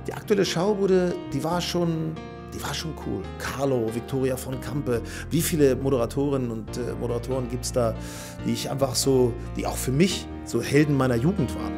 Die aktuelle Schaubude, die war schon cool. Carlo, Victoria von Campe, wie viele Moderatorinnen und Moderatoren gibt es da, die auch für mich so Helden meiner Jugend waren.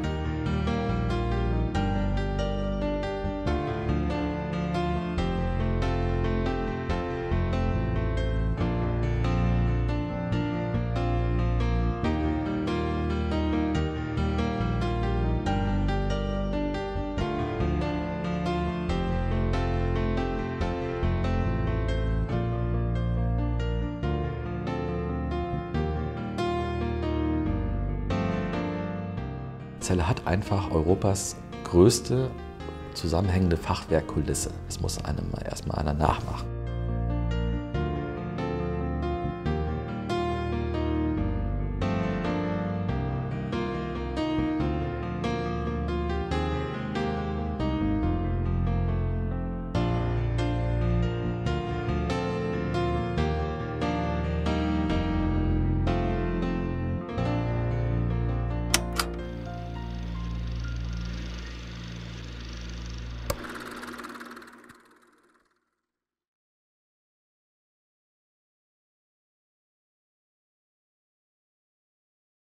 Celle hat einfach Europas größte zusammenhängende Fachwerkkulisse. Das muss einem erstmal einer nachmachen.